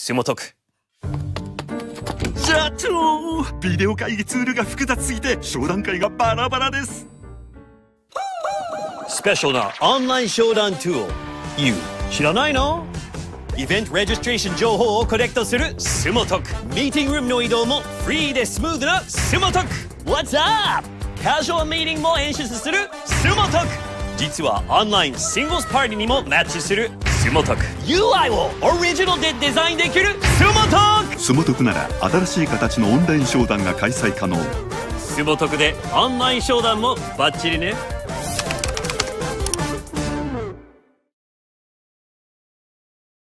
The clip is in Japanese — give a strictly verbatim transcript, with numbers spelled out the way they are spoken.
スモトク。 社長、ビデオ会議ツールが複雑すぎて商談会がバラバラです。 スペシャルなオンライン商談ツール You 知らないの？イベントレジストレーション情報をコレクトするスモトク。ミーティングルームの移動もフリーでスムーズなスモトク。 What's up？ カジュアルミーティングも演出するスモトク。実はオンラインシングルスパーティーにもマッチするスモトク。 ユーアイ をオリジナルでデザインできるスモトク。 スモトクなら新しい形のオンライン商談が開催可能。 スモトクでオンライン商談もバッチリね。